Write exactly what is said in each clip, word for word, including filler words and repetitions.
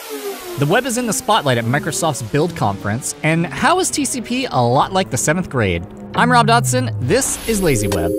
The web is in the spotlight at Microsoft's Build conference, and how is T C P a lot like the seventh grade? I'm Rob Dodson, this is LazyWeb.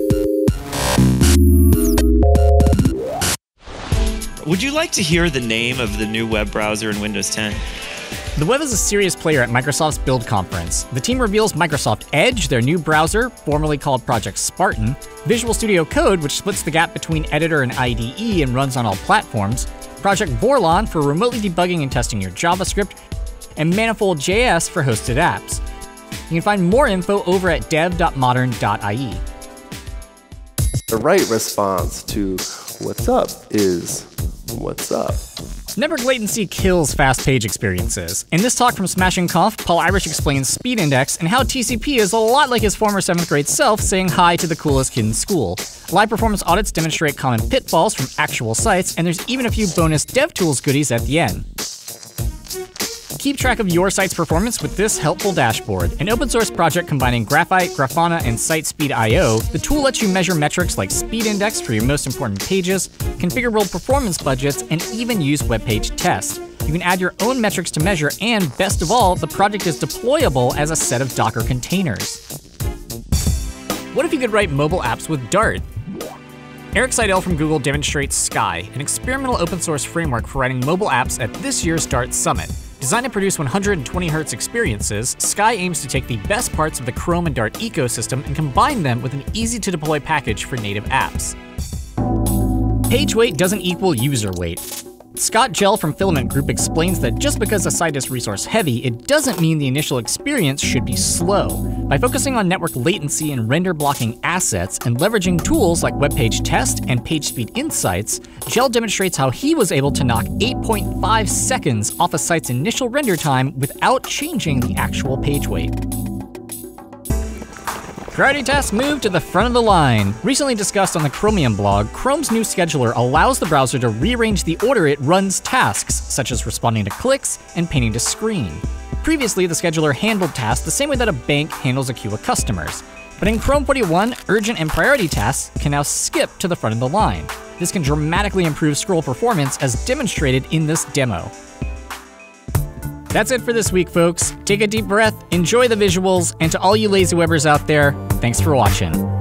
Would you like to hear the name of the new web browser in Windows ten? The web is a serious player at Microsoft's Build conference. The team reveals Microsoft Edge, their new browser, formerly called Project Spartan, Visual Studio Code, which splits the gap between editor and I D E and runs on all platforms, Project Vorlon for remotely debugging and testing your JavaScript, and Manifold J S for hosted apps. You can find more info over at dev dot modern dot I E. The right response to what's up is what's up. Network latency kills fast page experiences. In this talk from Smashing Conf, Paul Irish explains Speed Index and how T C P is a lot like his former seventh grade self saying hi to the coolest kid in school. Live performance audits demonstrate common pitfalls from actual sites, and there's even a few bonus DevTools goodies at the end. Keep track of your site's performance with this helpful dashboard. An open source project combining Graphite, Grafana, and SiteSpeed dot I O, the tool lets you measure metrics like speed index for your most important pages, configurable performance budgets, and even use web page tests. You can add your own metrics to measure, and best of all, the project is deployable as a set of Docker containers. What if you could write mobile apps with Dart? Eric Seidel from Google demonstrates Sky, an experimental open source framework for writing mobile apps at this year's Dart Summit. Designed to produce one hundred twenty hertz experiences, Sky aims to take the best parts of the Chrome and Dart ecosystem and combine them with an easy-to-deploy package for native apps. Page weight doesn't equal user weight. Scott Gell from Filament Group explains that just because a site is resource heavy, it doesn't mean the initial experience should be slow. By focusing on network latency and render blocking assets and leveraging tools like Web Page Test and PageSpeed Insights, Gell demonstrates how he was able to knock eight point five seconds off a site's initial render time without changing the actual page weight. Priority tasks move to the front of the line. Recently discussed on the Chromium blog, Chrome's new scheduler allows the browser to rearrange the order it runs tasks, such as responding to clicks and painting to screen. Previously, the scheduler handled tasks the same way that a bank handles a queue of customers. But in Chrome forty-one, urgent and priority tasks can now skip to the front of the line. This can dramatically improve scroll performance as demonstrated in this demo. That's it for this week, folks. Take a deep breath, enjoy the visuals, and to all you lazy webbers out there, thanks for watching.